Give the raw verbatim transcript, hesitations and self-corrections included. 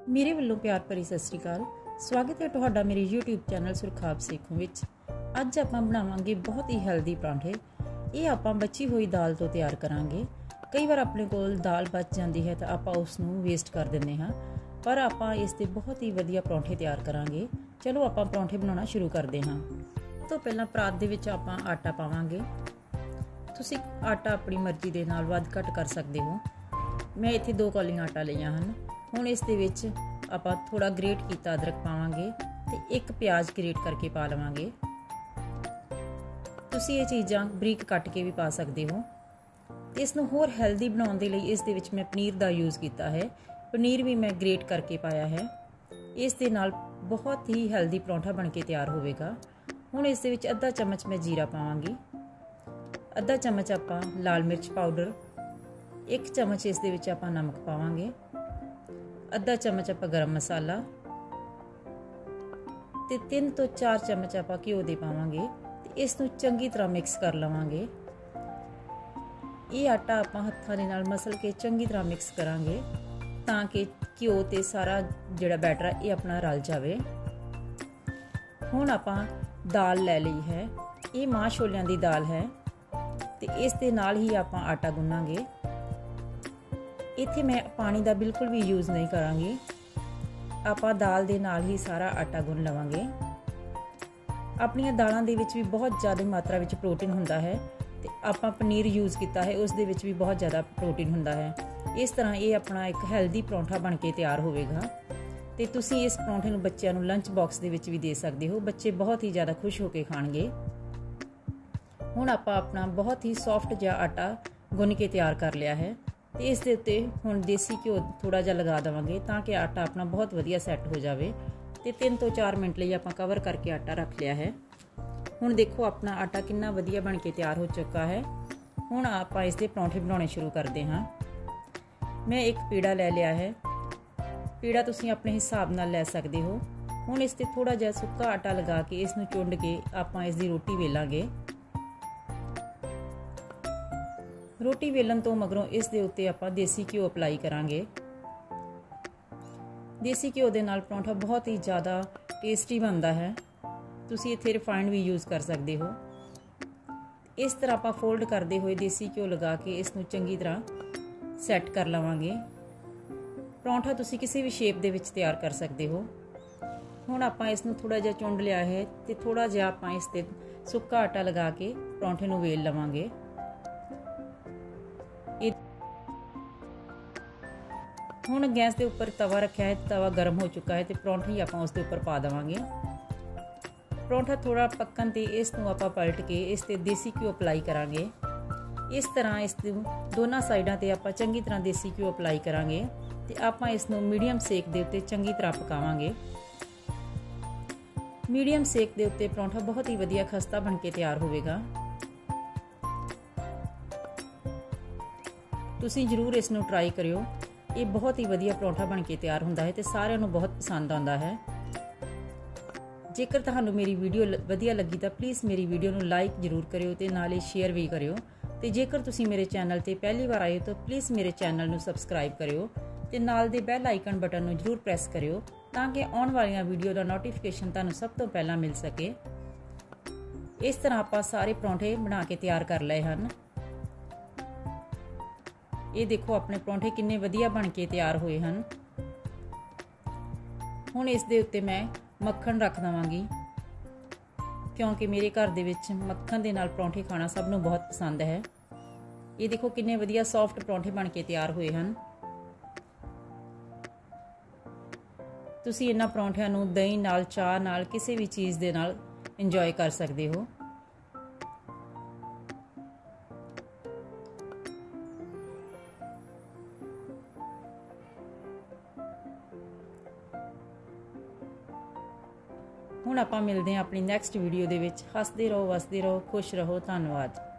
मेरे ਵੱਲੋਂ ਪਿਆਰ ਭਰੀ ਸਤਿ ਸ਼੍ਰੀ ਅਕਾਲ। ਸਵਾਗਤ ਹੈ ਤੁਹਾਡਾ ਮੇਰੇ YouTube ਚੈਨਲ ਸੁਰਖਾਬ ਸੇਖੋਂ ਵਿੱਚ। ਅੱਜ ਆਪਾਂ ਬਣਾਵਾਂਗੇ ਬਹੁਤ ਹੀ ਹੈਲਦੀ ਪਰਾਂਠੇ। ਇਹ ਆਪਾਂ ਬਚੀ ਹੋਈ ਦਾਲ ਤੋਂ ਤਿਆਰ ਕਰਾਂਗੇ। ਕਈ ਵਾਰ ਆਪਣੇ ਕੋਲ ਦਾਲ ਬਚ ਜਾਂਦੀ ਹੈ ਤਾਂ ਆਪਾਂ ਉਸ ਨੂੰ ਵੇਸਟ ਕਰ ਦਿੰਦੇ ਹਾਂ, ਪਰ ਆਪਾਂ ਇਸ ਦੇ ਬਹੁਤ ਹੀ ਵਧੀਆ ਪਰਾਂਠੇ ਤਿਆਰ ਕਰਾਂਗੇ। ਚਲੋ ਆਪਾਂ ਪਰਾਂਠੇ ਬਣਾਉਣਾ ਸ਼ੁਰੂ ਕਰਦੇ ਹਾਂ। ਤੋਂ ਪਹਿਲਾਂ ਪਰਾਤ ਦੇ ਵਿੱਚ ਆਪਾਂ ਆਟਾ ਪਾਵਾਂਗੇ। ਤੁਸੀਂ ਆਟਾ ਆਪਣੀ ਮਰਜ਼ੀ ਦੇ ਨਾਲ ਵੱਧ ਘੱਟ ਕਰ ਸਕਦੇ ਹੋ। ਮੈਂ ਇੱਥੇ ਦੋ ਕੌਲੀਆਂ ਆਟਾ ਲਈਆਂ ਹਨ। ਹੁਣ ਇਸ ਦੇ ਵਿੱਚ ਆਪਾਂ ਥੋੜਾ ਗ੍ਰੇਟ ਕੀਤਾ ਅਦਰਕ ਪਾਵਾਂਗੇ ਤੇ ਇੱਕ ਪਿਆਜ਼ ਗ੍ਰੇਟ ਕਰਕੇ ਪਾ ਲਵਾਂਗੇ। ਤੁਸੀਂ ਇਹ ਚੀਜ਼ਾਂ ਬਰੀਕ ਕੱਟ ਕੇ ਵੀ ਪਾ ਸਕਦੇ ਹੋ। ਤੇ ਇਸ ਨੂੰ ਹੋਰ ਹੈਲਦੀ ਬਣਾਉਣ ਦੇ ਲਈ ਇਸ ਦੇ ਵਿੱਚ ਮੈਂ ਪਨੀਰ ਦਾ ਯੂਜ਼ ਕੀਤਾ ਹੈ। ਪਨੀਰ ਵੀ ਮੈਂ ਗ੍ਰੇਟ ਕਰਕੇ ਪਾਇਆ ਹੈ। ਇਸ ਦੇ ਨਾਲ ਬਹੁਤ ਹੀ ਹੈਲਦੀ ਪਰੌਂਠਾ ਬਣ ਕੇ ਤਿਆਰ ਹੋਵੇਗਾ। ਹੁਣ ਇਸ ਦੇ ਵਿੱਚ ਅੱਧਾ ਚਮਚ ਮੈਂ ਜੀਰਾ ਪਾਵਾਂਗੀ, ਅੱਧਾ ਚਮਚ ਆਪਾਂ ਲਾਲ ਮਿਰਚ ਪਾਊਡਰ, ਇੱਕ ਚਮਚ ਇਸ ਦੇ ਵਿੱਚ ਆਪਾਂ ਨਮਕ ਪਾਵਾਂਗੇ, ਅੱਧਾ ਚਮਚ ਆਪਾਂ ਗਰਮ ਮਸਾਲਾ ਤੇ ਤਿੰਨ ਤੋਂ ਚਾਰ ਚਮਚ ਆਪਾਂ ਘਿਓ ਦੇ ਪਾਵਾਂਗੇ ਤੇ ਇਸ ਨੂੰ ਚੰਗੀ ਤਰ੍ਹਾਂ ਮਿਕਸ ਕਰ ਲਵਾਂਗੇ। ਇਹ ਆਟਾ ਆਪਾਂ ਹੱਥਾਂ ਦੇ ਨਾਲ ਮਸਲ ਕੇ ਚੰਗੀ ਤਰ੍ਹਾਂ ਮਿਕਸ ਕਰਾਂਗੇ ਤਾਂ ਕਿ ਘਿਓ ਤੇ ਸਾਰਾ ਜਿਹੜਾ ਬੈਟਰ ਹੈ ਇਹ ਆਪਣਾ ਰਲ ਜਾਵੇ। ਹੁਣ ਆਪਾਂ ਦਾਲ ਲੈ ਲਈ ਹੈ। ਇਹ ਮਾਂ ਛੋਲਿਆਂ ਦੀ ਦਾਲ ਹੈ ਤੇ ਇਸ ਦੇ ਨਾਲ ਹੀ ਆਪਾਂ ਆਟਾ ਗੁੰਨਾਂਗੇ। ਇੱਥੇ ਮੈਂ ਪਾਣੀ ਦਾ ਬਿਲਕੁਲ ਵੀ ਯੂਜ਼ ਨਹੀਂ ਕਰਾਂਗੀ। ਆਪਾਂ ਦਾਲ ਦੇ ਨਾਲ ਹੀ ਸਾਰਾ ਆਟਾ ਗੁੰਨ ਲਵਾਂਗੇ। ਆਪਣੀਆਂ ਦਾਲਾਂ ਦੇ ਵਿੱਚ ਵੀ ਬਹੁਤ ਜ਼ਿਆਦਾ ਮਾਤਰਾ ਵਿੱਚ ਪ੍ਰੋਟੀਨ ਹੁੰਦਾ ਹੈ ਤੇ ਆਪਾਂ ਪਨੀਰ ਯੂਜ਼ ਕੀਤਾ ਹੈ, ਉਸ ਦੇ ਵਿੱਚ ਵੀ ਬਹੁਤ ਜ਼ਿਆਦਾ ਪ੍ਰੋਟੀਨ ਹੁੰਦਾ ਹੈ। ਇਸ ਤਰ੍ਹਾਂ ਇਹ ਆਪਣਾ ਇੱਕ ਹੈਲਦੀ ਪਰੌਂਠਾ ਬਣ ਕੇ ਤਿਆਰ ਹੋਵੇਗਾ ਤੇ ਤੁਸੀਂ ਇਸ ਪਰੌਂਠੇ ਨੂੰ ਬੱਚਿਆਂ ਨੂੰ ਲੰਚ ਬਾਕਸ ਦੇ ਵਿੱਚ ਵੀ ਦੇ ਸਕਦੇ ਹੋ। ਬੱਚੇ ਬਹੁਤ ਹੀ ਜ਼ਿਆਦਾ ਖੁਸ਼ ਹੋ ਕੇ ਖਾਣਗੇ। ਹੁਣ ਆਪਾਂ ਆਪਣਾ ਬਹੁਤ ਹੀ ਸੌਫਟ ਜਿਹਾ ਆਟਾ ਗੁੰਨ ਕੇ ਤਿਆਰ ਕਰ ਲਿਆ ਹੈ ਤੇ ਇਸ ਦੇ ਉੱਤੇ ਹੁਣ ਦੇਸੀ ਘਿਓ ਥੋੜਾ ਜਿਹਾ ਲਗਾ ਦੇਵਾਂਗੇ ਤਾਂ ਕਿ ਆਟਾ ਆਪਣਾ ਬਹੁਤ ਵਧੀਆ ਸੈੱਟ ਹੋ ਜਾਵੇ। ਤੇ ਤਿੰਨ ਤੋਂ ਚਾਰ ਮਿੰਟ ਲਈ ਆਪਾਂ ਕਵਰ ਕਰਕੇ ਆਟਾ ਰੱਖ ਲਿਆ ਹੈ। ਹੁਣ ਦੇਖੋ ਆਪਣਾ ਆਟਾ ਕਿੰਨਾ ਵਧੀਆ ਬਣ ਕੇ ਤਿਆਰ ਹੋ ਚੁੱਕਾ ਹੈ। ਹੁਣ ਆਪਾਂ ਇਸ ਦੇ ਪਰੌਂਠੇ ਬਣਾਉਣੇ ਸ਼ੁਰੂ ਕਰਦੇ ਹਾਂ। ਮੈਂ ਇੱਕ ਪੀੜਾ ਲੈ ਲਿਆ ਹੈ। ਪੀੜਾ ਤੁਸੀਂ ਆਪਣੇ ਹਿਸਾਬ ਨਾਲ ਲੈ ਸਕਦੇ ਹੋ। ਹੁਣ ਇਸ ਤੇ ਥੋੜਾ ਜਿਹਾ ਸੁੱਕਾ ਆਟਾ ਲਗਾ ਕੇ ਇਸ ਨੂੰ ਚੁੰਡ ਕੇ ਆਪਾਂ ਇਸ ਦੀ ਰੋਟੀ ਵੇਲਾਂਗੇ। ਰੋਟੀ ਵੇਲਣ ਤੋਂ ਮਗਰੋਂ ਇਸ ਦੇ ਉੱਤੇ ਆਪਾਂ ਦੇਸੀ ਘਿਓ ਅਪਲਾਈ ਕਰਾਂਗੇ। ਦੇਸੀ ਘਿਓ ਦੇ ਨਾਲ ਪਰੌਂਠਾ ਬਹੁਤ ਹੀ ਜ਼ਿਆਦਾ ਟੇਸਟੀ ਬਣਦਾ ਹੈ। ਤੁਸੀਂ ਇੱਥੇ ਰਿਫਾਈਨਡ ਵੀ ਯੂਜ਼ ਕਰ ਸਕਦੇ ਹੋ। ਇਸ ਤਰ੍ਹਾਂ ਆਪਾਂ ਫੋਲਡ ਕਰਦੇ ਹੋਏ ਦੇਸੀ ਘਿਓ ਲਗਾ ਕੇ ਇਸ ਨੂੰ ਚੰਗੀ ਤਰ੍ਹਾਂ ਸੈੱਟ ਕਰ ਲਵਾਂਗੇ। ਪਰੌਂਠਾ ਤੁਸੀਂ ਕਿਸੇ ਵੀ ਸ਼ੇਪ ਦੇ ਵਿੱਚ ਤਿਆਰ ਕਰ ਸਕਦੇ ਹੋ। ਹੁਣ ਆਪਾਂ ਇਸ ਨੂੰ ਥੋੜਾ ਜਿਹਾ ਚੁੰਡ ਲਿਆ ਹੈ ਤੇ ਥੋੜਾ ਜਿਹਾ ਆਪਾਂ ਇਸ ਤੇ ਸੁੱਕਾ ਆਟਾ ਲਗਾ ਕੇ ਪਰੌਂਠੇ ਨੂੰ ਵੇਲ ਲਵਾਂਗੇ। ਹੁਣ ਗੈਸ ਦੇ ਉੱਪਰ ਤਵਾ ਰੱਖਿਆ ਹੈ। ਤਵਾ ਗਰਮ ਹੋ ਚੁੱਕਾ ਹੈ ਤੇ ਪਰੌਂਠੇ ਆਪਾਂ ਉਸ ਦੇ ਉੱਪਰ ਪਾ ਦੇਵਾਂਗੇ। ਪਰੌਂਠਾ ਥੋੜਾ ਪੱਕਣ ਤੇ ਇਸ ਨੂੰ ਆਪਾਂ ਪਲਟ ਕੇ ਇਸ ਤੇ ਦੇਸੀ ਘਿਓ ਅਪਲਾਈ ਕਰਾਂਗੇ। ਇਸ ਤਰ੍ਹਾਂ ਇਸ ਦੇ ਦੋਨਾਂ ਸਾਈਡਾਂ ਤੇ ਆਪਾਂ ਚੰਗੀ ਤਰ੍ਹਾਂ ਦੇਸੀ ਘਿਓ ਅਪਲਾਈ ਕਰਾਂਗੇ ਤੇ ਆਪਾਂ ਇਸ ਨੂੰ ਮੀਡੀਅਮ ਸੇਕ ਦੇ ਉੱਤੇ ਚੰਗੀ ਤਰ੍ਹਾਂ ਪਕਾਵਾਂਗੇ। ਮੀਡੀਅਮ ਸੇਕ ਦੇ ਉੱਤੇ ਪਰੌਂਠਾ ਬਹੁਤ ਹੀ ਵਧੀਆ ਖਸਤਾ ਬਣ ਕੇ ਤਿਆਰ ਹੋਵੇਗਾ। ਤੁਸੀਂ ਜ਼ਰੂਰ ਇਸ ਨੂੰ ਟਰਾਈ ਕਰਿਓ। ਇਹ ਬਹੁਤ ਹੀ ਵਧੀਆ ਪਰੌਂਠਾ ਬਣ ਕੇ ਤਿਆਰ ਹੁੰਦਾ ਹੈ ਤੇ ਸਾਰਿਆਂ ਨੂੰ ਬਹੁਤ ਪਸੰਦ ਆਉਂਦਾ ਹੈ। ਜੇਕਰ ਤੁਹਾਨੂੰ ਮੇਰੀ ਵੀਡੀਓ ਵਧੀਆ ਲੱਗੀ ਤਾਂ ਪਲੀਜ਼ ਮੇਰੀ ਵੀਡੀਓ ਨੂੰ ਲਾਈਕ ਜ਼ਰੂਰ ਕਰਿਓ ਤੇ ਨਾਲੇ ਸ਼ੇਅਰ ਵੀ ਕਰਿਓ। ਤੇ ਜੇਕਰ ਤੁਸੀਂ ਮੇਰੇ ਚੈਨਲ ਤੇ ਪਹਿਲੀ ਵਾਰ ਆਏ ਹੋ ਤਾਂ ਪਲੀਜ਼ ਮੇਰੇ ਚੈਨਲ ਨੂੰ ਸਬਸਕ੍ਰਾਈਬ ਕਰਿਓ ਤੇ ਨਾਲ ਦੇ ਬੈਲ ਆਈਕਨ ਬਟਨ ਨੂੰ ਜ਼ਰੂਰ ਪ੍ਰੈਸ ਕਰਿਓ ਤਾਂ ਕਿ ਆਉਣ ਵਾਲੀਆਂ ਵੀਡੀਓ ਦਾ ਨੋਟੀਫਿਕੇਸ਼ਨ ਤੁਹਾਨੂੰ ਸਭ ਤੋਂ ਪਹਿਲਾਂ ਮਿਲ ਸਕੇ। ਇਸ ਤਰ੍ਹਾਂ ਆਪਾਂ ਸਾਰੇ ਪਰੌਂਠੇ ਬਣਾ ਕੇ ਤਿਆਰ ਕਰ ਲਏ ਹਨ। ਇਹ ਦੇਖੋ ਆਪਣੇ ਪਰੌਂਠੇ ਕਿੰਨੇ ਵਧੀਆ ਬਣ ਕੇ ਤਿਆਰ ਹੋਏ ਹਨ। ਹੁਣ ਇਸ ਦੇ ਉੱਤੇ ਮੈਂ ਮੱਖਣ ਰੱਖ ਦਵਾਂਗੀ ਕਿਉਂਕਿ ਮੇਰੇ ਘਰ ਦੇ ਵਿੱਚ ਮੱਖਣ ਦੇ ਨਾਲ ਪਰੌਂਠੇ ਖਾਣਾ ਸਭ ਨੂੰ ਬਹੁਤ ਪਸੰਦ ਹੈ। ਇਹ ਦੇਖੋ ਕਿੰਨੇ ਵਧੀਆ ਸੌਫਟ ਪਰੌਂਠੇ ਬਣ ਕੇ ਤਿਆਰ ਹੋਏ ਹਨ। ਤੁਸੀਂ ਇਹਨਾਂ ਪਰੌਂਠਿਆਂ ਨੂੰ ਦਹੀਂ ਨਾਲ, ਚਾਹ ਨਾਲ, ਕਿਸੇ ਵੀ ਚੀਜ਼ ਦੇ ਨਾਲ ਇੰਜੋਏ ਕਰ ਸਕਦੇ ਹੋ। ਹੁਣ ਆਪਾਂ ਮਿਲਦੇ ਹਾਂ ਆਪਣੀ ਨੈਕਸਟ ਵੀਡੀਓ ਦੇ ਵਿੱਚ। ਹੱਸਦੇ ਰਹੋ, ਵਸਦੇ ਰਹੋ, ਖੁਸ਼ ਰਹੋ। ਧੰਨਵਾਦ।